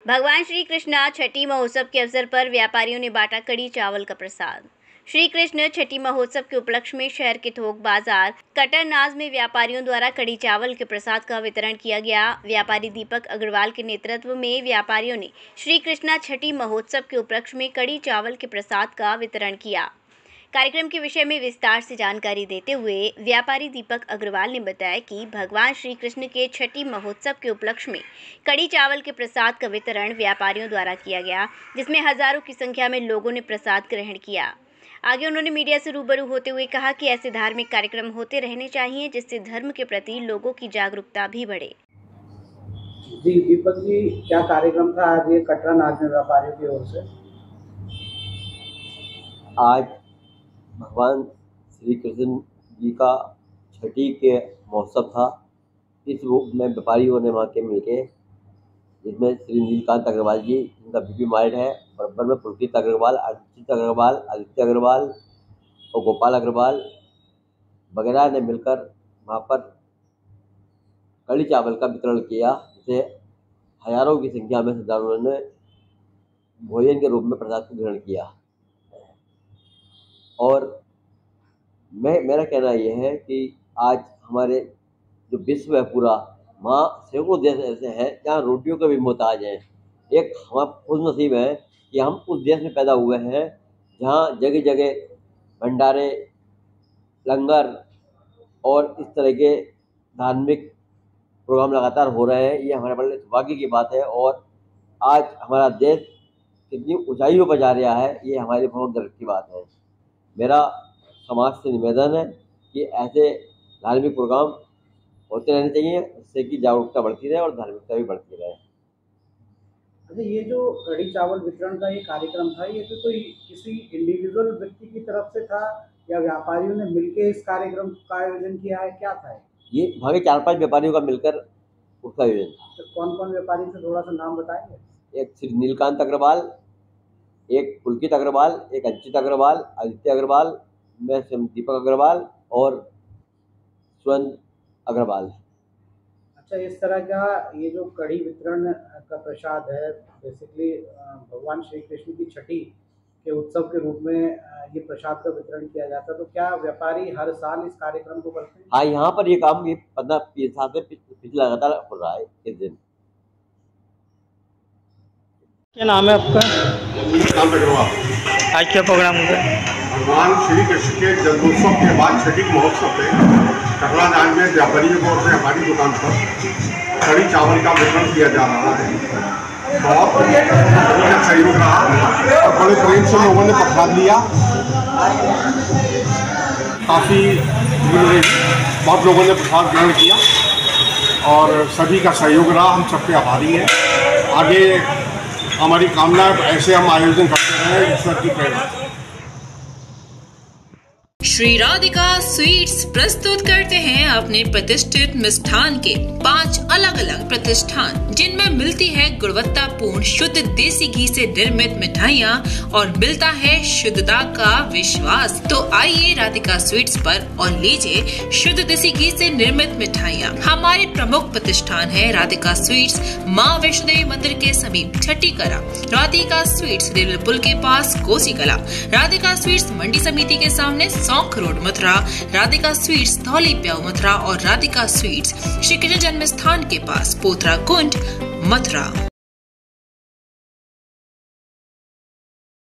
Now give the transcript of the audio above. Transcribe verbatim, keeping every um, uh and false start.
भगवान श्री कृष्ण छठी महोत्सव के अवसर पर व्यापारियों ने बांटा कड़ी चावल का प्रसाद। श्री कृष्ण छठी महोत्सव के उपलक्ष्य में शहर के थोक बाजार कटरनाज में व्यापारियों द्वारा कड़ी चावल के प्रसाद का वितरण किया गया। व्यापारी दीपक अग्रवाल के नेतृत्व में व्यापारियों ने श्री कृष्ण छठी महोत्सव के उपलक्ष्य में कड़ी चावल के प्रसाद का वितरण किया। कार्यक्रम के विषय में विस्तार से जानकारी देते हुए व्यापारी दीपक अग्रवाल ने बताया कि भगवान श्री कृष्ण के छठी महोत्सव के उपलक्ष्य में कड़ी चावल के प्रसाद का वितरण व्यापारियों द्वारा किया गया, जिसमें हजारों की संख्या में लोगों ने प्रसाद ग्रहण किया। आगे उन्होंने मीडिया से रूबरू होते हुए कहा कि ऐसे धार्मिक कार्यक्रम होते रहने चाहिए, जिससे धर्म के प्रति लोगों की जागरूकता भी बढ़े। जी दीपक जी, क्या कार्यक्रम था आज ये कटरनाज में व्यापारियों की ओर से? आज भगवान श्री कृष्ण जी का छठी के महोत्सव था। इस रूप में व्यापारियों ने वहाँ के मिलके, जिसमें श्री नीलकांत अग्रवाल जी, जिनका बीपी माइल्ड है, बराबर में पुलकित अग्रवाल, अर्चित अग्रवाल, आदित्य अग्रवाल और गोपाल अग्रवाल वगैरह ने मिलकर वहाँ पर कड़ी चावल का वितरण किया, जिसे हजारों की संख्या में श्रद्धालुओं ने भोजन के रूप में प्रसाद ग्रहण किया। और मैं मेरा कहना यह है कि आज हमारे जो विश्व है पूरा, वहाँ सैकड़ों देश ऐसे हैं जहाँ रोटियों के भी मोहताज हैं। एक हमारा खुश नसीब है कि हम उस देश में पैदा हुए हैं जहाँ जगह जगह भंडारे, लंगर और इस तरह के धार्मिक प्रोग्राम लगातार हो रहे हैं। ये हमारे बड़े सौभाग्य की बात है और आज हमारा देश कितनी ऊंचाइयों पर जा रहा है, ये हमारे लिए बहुत गर्व की बात है। मेरा समाज से निवेदन है कि ऐसे धार्मिक प्रोग्राम होते रहने चाहिए, जिससे कि जागरूकता बढ़ती रहे और धार्मिकता भी बढ़ती रहे। अच्छा, ये जो कड़ी चावल वितरण का ये कार्यक्रम था, ये तो कोई किसी इंडिविजुअल व्यक्ति की तरफ से था या व्यापारियों ने मिलकर इस कार्यक्रम का आयोजन किया है, क्या था? ये भागे चार पांच व्यापारियों का मिलकर उसका आयोजन था। तो कौन कौन व्यापारी से थोड़ा सा नाम बताएंगे? एक श्री नीलकांत अग्रवाल, एक पुलकित अग्रवाल, एक अंचित अग्रवाल, आदित्य अग्रवाल, मैं दीपक अग्रवाल और स्वर्ण अग्रवाल। अच्छा, इस तरह का ये जो कड़ी वितरण का प्रसाद है, बेसिकली भगवान श्री कृष्ण की छठी के उत्सव के रूप में ये प्रसाद का वितरण किया जाता है, तो क्या व्यापारी हर साल इस कार्यक्रम को करते हैं? हाँ, यहाँ पर ये काम ये पंद्रह बीस साल से पिछले लगातार हो रहा है। इस दिन क्या नाम है आपका? नीलकांत अग्रवाल। आज क्या प्रोग्राम होगा? भगवान श्री कृष्ण के जन्मोत्सव के बाद छठी महोत्सव पे कटरनाज में व्यापारियों की ओर से हमारी दुकान पर कड़ी चावल का वितरण किया जा रहा है। बहुत सभी का सहयोग रहा और बड़े प्रेम से लोगों ने प्रसाद लिया। काफ़ी बहुत लोगों ने प्रसाद ग्रहण किया और सभी का सहयोग रहा। हम सबके आभारी हैं। आगे हमारी कामना है ऐसे हम आयोजन करते रहें, ईश्वर की प्रेरणा। श्री राधिका स्वीट्स प्रस्तुत करते हैं अपने प्रतिष्ठित मिष्ठान के पांच अलग अलग प्रतिष्ठान, जिनमें मिलती है गुणवत्तापूर्ण शुद्ध देसी घी से निर्मित मिठाइयाँ और मिलता है शुद्धता का विश्वास। तो आइए राधिका स्वीट्स पर और लीजिए शुद्ध देसी घी से निर्मित मिठाइयाँ। हमारे प्रमुख प्रतिष्ठान है राधिका स्वीट्स, माँ वैष्णो देवी मंदिर के समीप छठी कला, राधिका स्वीट्स रेलवे पुल के पास कोसी कला, राधिका स्वीट्स मंडी समिति के सामने सौंख रोड मथुरा, राधिका स्वीट्स धौली प्याऊ मथुरा और राधिका स्वीट्स श्री कृष्ण जन्म स्थान के पास पोथरा कुंड मथुरा।